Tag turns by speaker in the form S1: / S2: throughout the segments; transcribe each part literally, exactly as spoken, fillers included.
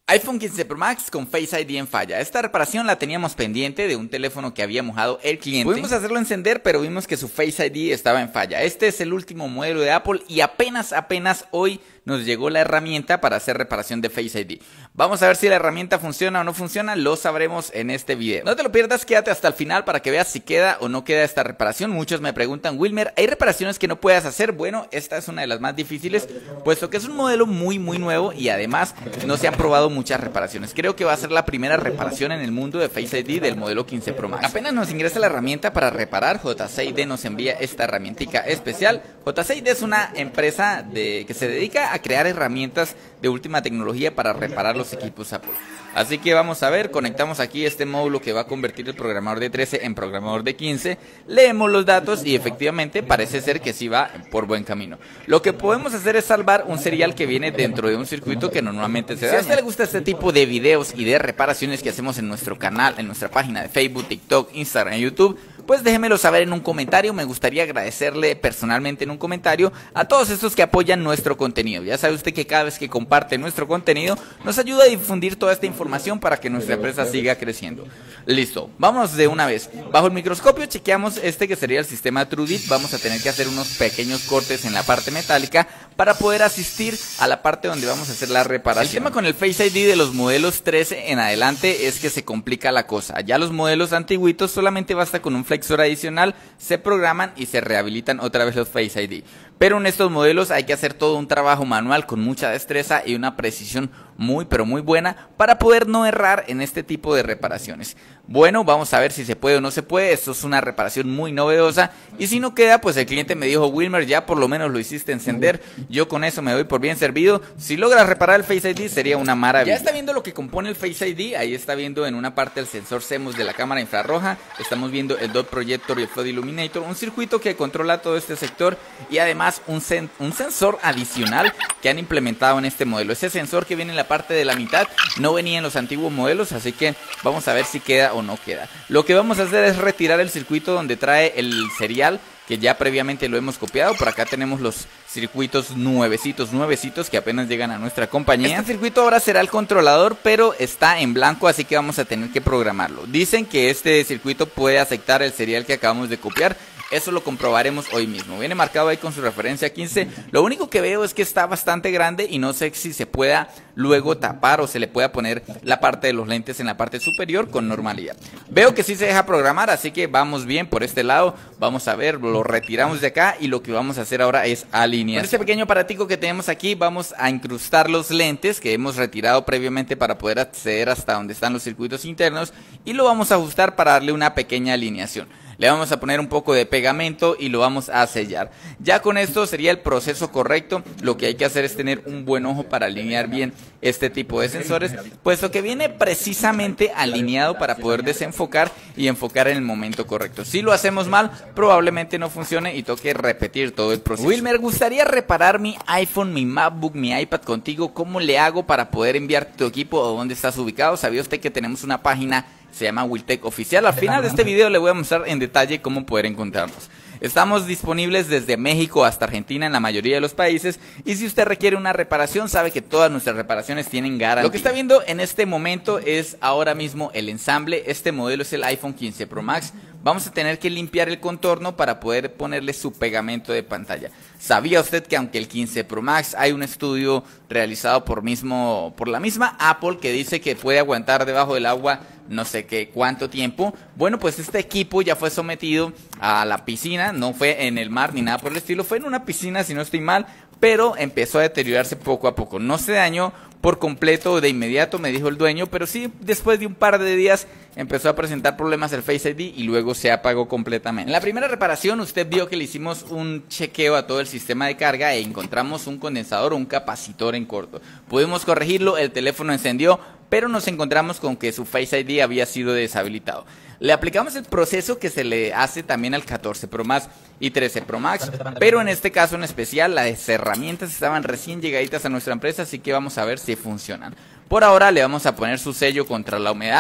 S1: iPhone quince Pro Max con Face I D en falla. Esta reparación la teníamos pendiente de un teléfono que había mojado el cliente. Pudimos hacerlo encender, pero vimos que su Face I D estaba en falla. Este es el último modelo de Apple y apenas, apenas hoy nos llegó la herramienta para hacer reparación de Face I D. Vamos a ver si la herramienta funciona o no funciona, lo sabremos en este video. No te lo pierdas, quédate hasta el final para que veas si queda o no queda esta reparación. Muchos me preguntan, Wilmer, ¿hay reparaciones que no puedas hacer? Bueno, esta es una de las más difíciles, puesto que es un modelo muy muy nuevo y además no se han probado muchas reparaciones. Creo que va a ser la primera reparación en el mundo de Face I D del modelo quince Pro Max. Apenas nos ingresa la herramienta para reparar, J C I D nos envía esta herramientica especial. J C I D es una empresa de, que se dedica a crear herramientas de última tecnología para reparar los equipos Apple. Así que vamos a ver, conectamos aquí este módulo que va a convertir el programador de trece en programador de quince, leemos los datos y efectivamente parece ser que sí va por buen camino. Lo que podemos hacer es salvar un serial que viene dentro de un circuito que normalmente se daña. Si a usted le gusta este tipo de videos y de reparaciones que hacemos en nuestro canal, en nuestra página de Facebook, TikTok, Instagram y YouTube, pues déjenmelo saber en un comentario. Me gustaría agradecerle personalmente en un comentario a todos estos que apoyan nuestro contenido. Ya sabe usted que cada vez que comparte nuestro contenido nos ayuda a difundir toda esta información para que nuestra empresa siga creciendo. Listo, vamos de una vez. Bajo el microscopio chequeamos este que sería el sistema TrueDit. Vamos a tener que hacer unos pequeños cortes en la parte metálica para poder asistir a la parte donde vamos a hacer la reparación. El tema con el Face I D de los modelos trece en adelante es que se complica la cosa. Ya los modelos antiguitos solamente basta con un flexor adicional, se programan y se rehabilitan otra vez los Face I D. Pero en estos modelos hay que hacer todo un trabajo manual con mucha destreza y una precisión muy pero muy buena para poder no errar en este tipo de reparaciones. Bueno, vamos a ver si se puede o no se puede. Esto es una reparación muy novedosa y si no queda, pues el cliente me dijo, Wilmer, ya por lo menos lo hiciste encender, yo con eso me doy por bien servido. Si logras reparar el Face I D sería una maravilla. Ya está viendo lo que compone el Face I D, ahí está viendo en una parte el sensor CMOS de la cámara infrarroja, estamos viendo el dot projector y el flood illuminator, un circuito que controla todo este sector y además un, sen un sensor adicional que han implementado en este modelo. Ese sensor que viene en la parte de la mitad no venía en los antiguos modelos, así que vamos a ver si queda o no queda. Lo que vamos a hacer es retirar el circuito donde trae el serial, que ya previamente lo hemos copiado. Por acá tenemos los circuitos nuevecitos, nuevecitos que apenas llegan a nuestra compañía. Este circuito ahora será el controlador, pero está en blanco, así que vamos a tener que programarlo. Dicen que este circuito puede aceptar el serial que acabamos de copiar. Eso lo comprobaremos hoy mismo. Viene marcado ahí con su referencia quince. Lo único que veo es que está bastante grande y no sé si se pueda luego tapar o se le pueda poner la parte de los lentes en la parte superior con normalidad. Veo que sí se deja programar, así que vamos bien por este lado. Vamos a ver, lo retiramos de acá y lo que vamos a hacer ahora es alinear. Con este pequeño aparatico que tenemos aquí vamos a incrustar los lentes que hemos retirado previamente para poder acceder hasta donde están los circuitos internos y lo vamos a ajustar para darle una pequeña alineación. Le vamos a poner un poco de pegamento y lo vamos a sellar. Ya con esto sería el proceso correcto. Lo que hay que hacer es tener un buen ojo para alinear bien este tipo de sensores, puesto que viene precisamente alineado para poder desenfocar y enfocar en el momento correcto. Si lo hacemos mal, probablemente no funcione y toque repetir todo el proceso. Wilmer, gustaría reparar mi iPhone, mi MacBook, mi iPad contigo. ¿Cómo le hago para poder enviar tu equipo o dónde estás ubicado? ¿Sabía usted que tenemos una página? Se llama Wiltech Oficial. Al final de este video le voy a mostrar en detalle cómo poder encontrarnos. Estamos disponibles desde México hasta Argentina en la mayoría de los países. Y si usted requiere una reparación, sabe que todas nuestras reparaciones tienen garantía. Lo que está viendo en este momento es ahora mismo el ensamble. Este modelo es el iPhone quince Pro Max. Vamos a tener que limpiar el contorno para poder ponerle su pegamento de pantalla. ¿Sabía usted que aunque el quince Pro Max hay un estudio realizado por, mismo, por la misma Apple que dice que puede aguantar debajo del agua no sé qué cuánto tiempo? Bueno, pues este equipo ya fue sometido a la piscina, no fue en el mar ni nada por el estilo, fue en una piscina si no estoy mal, pero empezó a deteriorarse poco a poco. No se dañó por completo de inmediato, me dijo el dueño, pero sí después de un par de días empezó a presentar problemas el Face I D y luego se apagó completamente. En la primera reparación usted vio que le hicimos un chequeo a todo el sistema de carga e encontramos un condensador o un capacitor en corto. Pudimos corregirlo, el teléfono encendió, pero nos encontramos con que su Face I D había sido deshabilitado. Le aplicamos el proceso que se le hace también al catorce Pro Max y trece Pro Max, pero en este caso en especial las herramientas estaban recién llegaditas a nuestra empresa, así que vamos a ver si funcionan. Por ahora le vamos a poner su sello contra la humedad,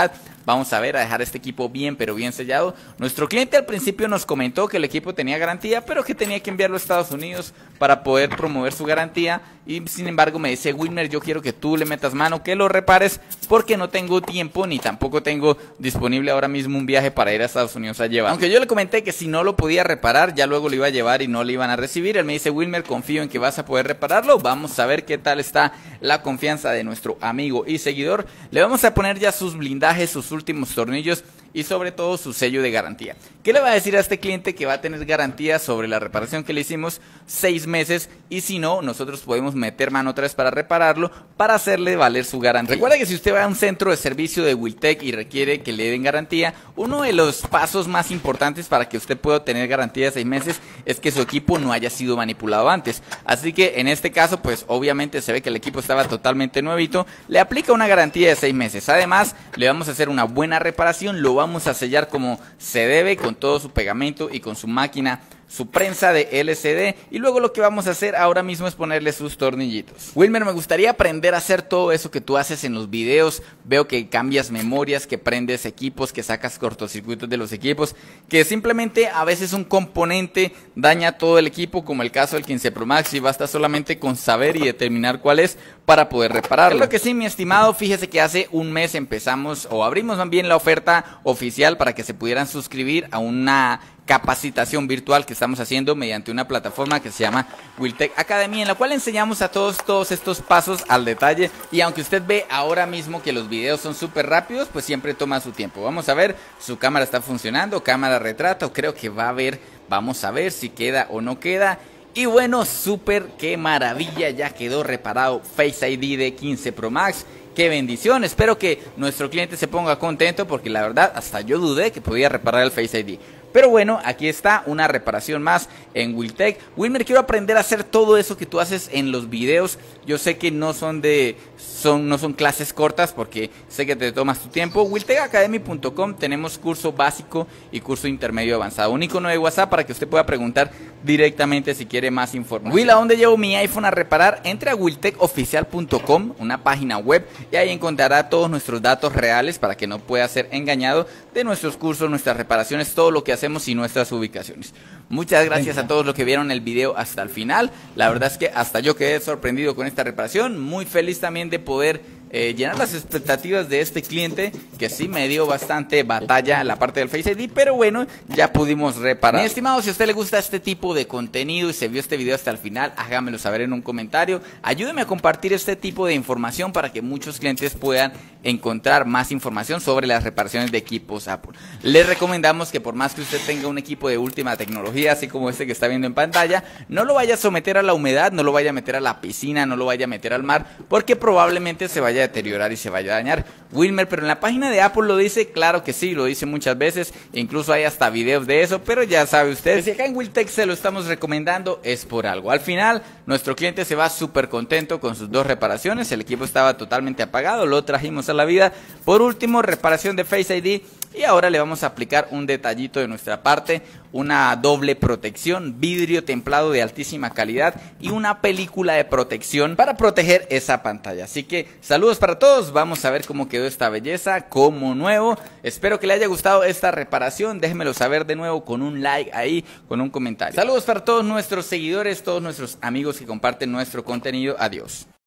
S1: Vamos a ver, a dejar este equipo bien pero bien sellado. Nuestro cliente al principio nos comentó que el equipo tenía garantía, pero que tenía que enviarlo a Estados Unidos para poder promover su garantía. Y sin embargo me dice: Wilmer, yo quiero que tú le metas mano, que lo repares, porque no tengo tiempo ni tampoco tengo disponible ahora mismo un viaje para ir a Estados Unidos a llevar. Aunque yo le comenté que si no lo podía reparar, ya luego lo iba a llevar y no le iban a recibir. Él me dice: Wilmer, confío en que vas a poder repararlo. Vamos a ver qué tal está la confianza de nuestro amigo y seguidor. Le vamos a poner ya sus blindajes, sus últimos tornillos y sobre todo su sello de garantía. ¿Qué le va a decir a este cliente? Que va a tener garantía sobre la reparación que le hicimos seis meses, y si no, nosotros podemos meter mano otra vez para repararlo, para hacerle valer su garantía. Recuerda que si usted va a un centro de servicio de Wiltec y requiere que le den garantía, uno de los pasos más importantes para que usted pueda tener garantía de seis meses es que su equipo no haya sido manipulado antes. Así que en este caso, pues obviamente se ve que el equipo estaba totalmente nuevito, le aplica una garantía de seis meses. Además, le vamos a hacer una buena reparación, lo vamos a sellar como se debe, con todo su pegamento y con su máquina, su prensa de L C D, y luego lo que vamos a hacer ahora mismo es ponerle sus tornillitos. Wilmer, me gustaría aprender a hacer todo eso que tú haces en los videos. Veo que cambias memorias, que prendes equipos, que sacas cortocircuitos de los equipos, que simplemente a veces un componente daña todo el equipo, como el caso del quince Pro Max, y basta solamente con saber y determinar cuál es para poder repararlo. Claro que sí, mi estimado. Fíjese que hace un mes empezamos, o abrimos también la oferta oficial para que se pudieran suscribir a una capacitación virtual que estamos haciendo mediante una plataforma que se llama Wiltec Academy, en la cual enseñamos a todos todos estos pasos al detalle. Y aunque usted ve ahora mismo que los videos son súper rápidos, pues siempre toma su tiempo. Vamos a ver, su cámara está funcionando, cámara retrato, creo que va a ver, vamos a ver si queda o no queda. Y bueno, súper, qué maravilla, ya quedó reparado Face I D de quince Pro Max. ¡Qué bendición! Espero que nuestro cliente se ponga contento, porque la verdad hasta yo dudé que podía reparar el Face I D. Pero bueno, aquí está una reparación más en Wiltec. Wilmer, quiero aprender a hacer todo eso que tú haces en los videos. Yo sé que no son de son no son clases cortas, porque sé que te tomas tu tiempo. Wiltec Academy punto com, tenemos curso básico y curso intermedio avanzado. Un icono de WhatsApp para que usted pueda preguntar directamente si quiere más información. Will, ¿a dónde llevo mi iPhone a reparar? Entre a wiltec oficial punto com, una página web, y ahí encontrará todos nuestros datos reales para que no pueda ser engañado de nuestros cursos, nuestras reparaciones, todo lo que hacemos y nuestras ubicaciones. Muchas gracias a todos los que vieron el video hasta el final. La verdad es que hasta yo quedé sorprendido con esta reparación. Muy feliz también de poder Eh, llenar las expectativas de este cliente, que sí me dio bastante batalla en la parte del Face I D, pero bueno, ya pudimos reparar. Mi estimado, si a usted le gusta este tipo de contenido y se vio este video hasta el final, hágamelo saber en un comentario. Ayúdeme a compartir este tipo de información para que muchos clientes puedan encontrar más información sobre las reparaciones de equipos Apple. Les recomendamos que por más que usted tenga un equipo de última tecnología, así como este que está viendo en pantalla, no lo vaya a someter a la humedad, no lo vaya a meter a la piscina, no lo vaya a meter al mar, porque probablemente se vaya a deteriorar y se vaya a dañar. Wilmer, pero en la página de Apple lo dice, claro que sí, lo dice muchas veces, incluso hay hasta videos de eso, pero ya sabe usted que si acá en Wiltec se lo estamos recomendando es por algo. Al final, nuestro cliente se va súper contento con sus dos reparaciones. El equipo estaba totalmente apagado, lo trajimos a la vida. Por último, reparación de Face I D, y ahora le vamos a aplicar un detallito de nuestra parte, una doble protección, vidrio templado de altísima calidad y una película de protección para proteger esa pantalla. Así que saludos para todos, vamos a ver cómo quedó esta belleza como nuevo. Espero que le haya gustado esta reparación, déjenmelo saber de nuevo con un like ahí, con un comentario. Saludos para todos nuestros seguidores, todos nuestros amigos que comparten nuestro contenido. Adiós.